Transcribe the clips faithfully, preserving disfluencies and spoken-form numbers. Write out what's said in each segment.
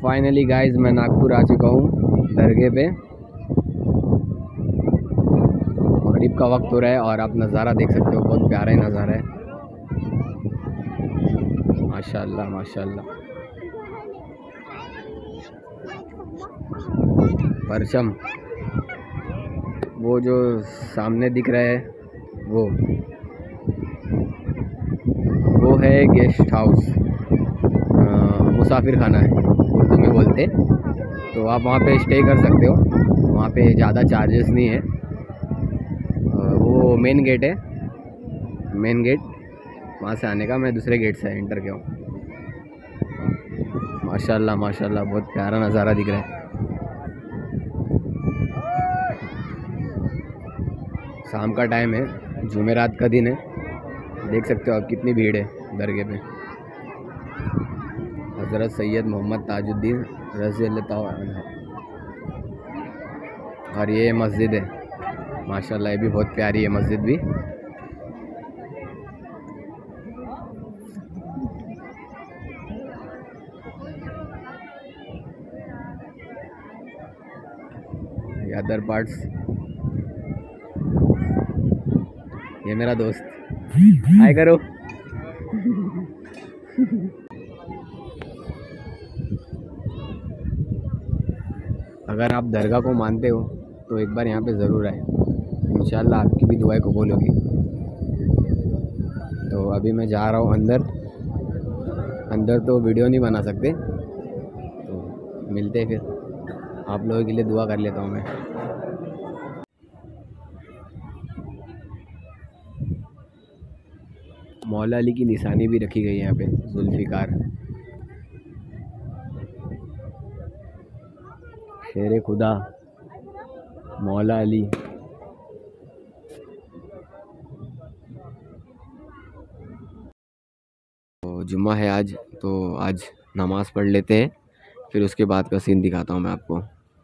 Finally guys मैं नागपुर आ चुका हूँ दरगाह पे। मगरिब का वक्त हो रहा है और आप नज़ारा देख सकते हो, बहुत प्यारा ही नज़ारा है। माशाल्लाह माशाल्लाह। परचम वो जो सामने दिख रहा है वो वो है गेस्ट हाउस, मुसाफिर खाना है उर्दू में बोलते। तो आप वहाँ पे स्टे कर सकते हो, वहाँ पे ज़्यादा चार्जेस नहीं है। वो मेन गेट है, मेन गेट वहाँ से आने का। मैं दूसरे गेट से एंटर किया हूँ। माशाल्लाह माशाल्लाह, बहुत प्यारा नज़ारा दिख रहा है। शाम का टाइम है, जुमेरात का दिन है। देख सकते हो आप कितनी भीड़ है दरगाह पे। हज़रत सैयद मोहम्मद ताजुद्दीन रज़ी अल्लाह अन्हु। और ये मस्जिद है माशाल्लाह, ये भी बहुत प्यारी है मस्जिद भी। अदर पार्ट्स, ये मेरा दोस्त, हाय करो। अगर आप दरगाह को मानते हो तो एक बार यहाँ पे ज़रूर आए, इंशाल्लाह आपकी भी दुआएं कबूल होगी। तो अभी मैं जा रहा हूँ अंदर। अंदर तो वीडियो नहीं बना सकते, तो मिलते हैं फिर। आप लोगों के लिए दुआ कर लेता हूँ मैं। मौला अली की निशानी भी रखी गई है यहाँ पे, जुल्फ़िकार, शेर खुदा मौला अली। तो जुम्मा है आज, तो आज नमाज़ पढ़ लेते हैं, फिर उसके बाद का सीन दिखाता हूँ मैं आपको।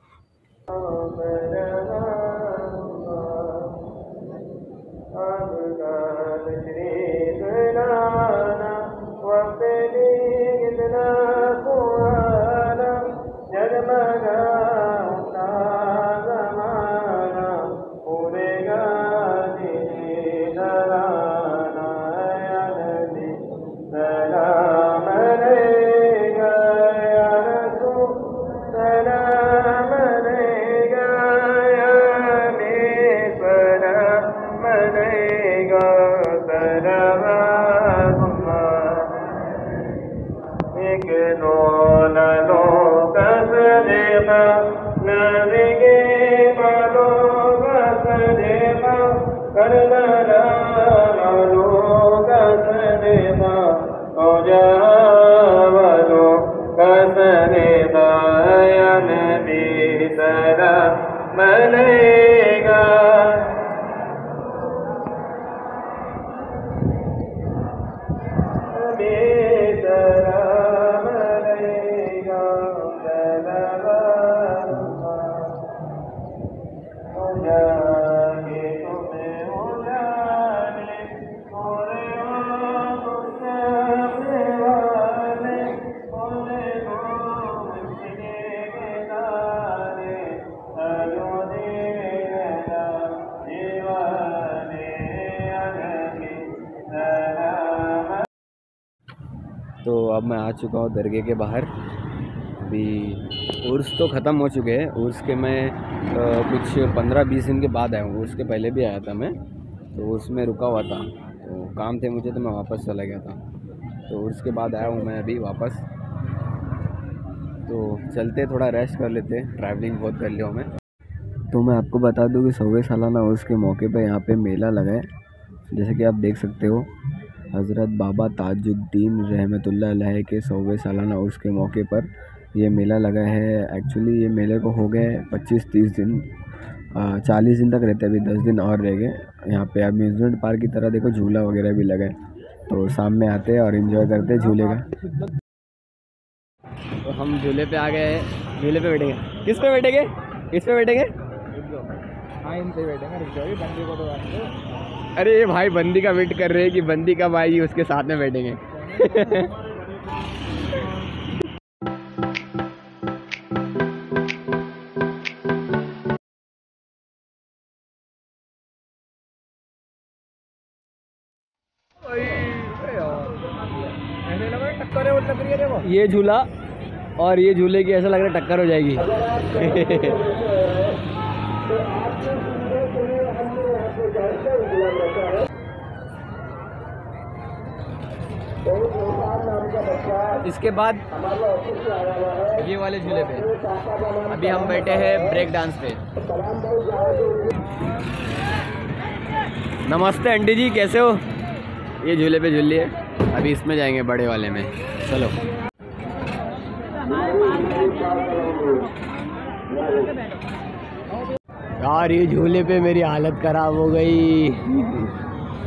तो अब मैं आ चुका हूँ दरगाह के बाहर। अभी उर्स तो ख़त्म हो चुके हैं। उर्स के मैं आ, कुछ पंद्रह बीस दिन के बाद आया हूँ। उर्स के पहले भी आया था मैं, तो उसमें रुका हुआ था, तो काम थे मुझे, तो मैं वापस चला गया था। तो उर्स के बाद आया हूँ मैं अभी वापस। तो चलते थोड़ा रेस्ट कर लेते, ट्रैवलिंग बहुत कर लिया हूँ मैं। तो मैं आपको बता दूँ कि सौवे सालाना उर्स के मौके पर यहाँ पर मेला लगा है। जैसे कि आप देख सकते हो, हज़रत बाबा ताजुद्दीन रहमतुल्लाह अलैह के सौवे सालाना उर्स के मौके पर ये मेला लगा है। एक्चुअली ये मेले को हो गए पच्चीस तीस दिन, चालीस दिन तक रहते, अभी दस दिन और रह गए। यहाँ पे अम्यूज़मेंट पार्क की तरह देखो झूला वगैरह भी लगा है, तो शाम में आते हैं और इन्जॉय करते हैं झूले का। तो हम झूले पे आ गए हैं। झूले पे बैठेंगे, किस पे बैठेंगे? किस पे बैठेंगे? हाँ, इन पे बैठेंगे। बंदी को तो अरे ये भाई बंदी का वेट कर रहे हैं कि बंदी कब आएगी, उसके साथ में बैठेंगे। ऐसे लग रहा है टक्कर है वो लग रही है देखो। ये झूला और ये झूले की ऐसा लग रहा है टक्कर हो जाएगी। इसके बाद ये वाले झूले पे अभी हम बैठे हैं ब्रेक डांस पे। नमस्ते आंटी जी, कैसे हो? ये झूले पे झूल लिए, अभी इसमें जाएंगे बड़े वाले में। चलो यार, ये झूले पे मेरी हालत ख़राब हो गई।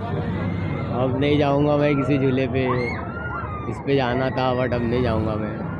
अब नहीं जाऊंगा मैं किसी झूले पे। इस पे जाना था बट अब नहीं जाऊंगा मैं।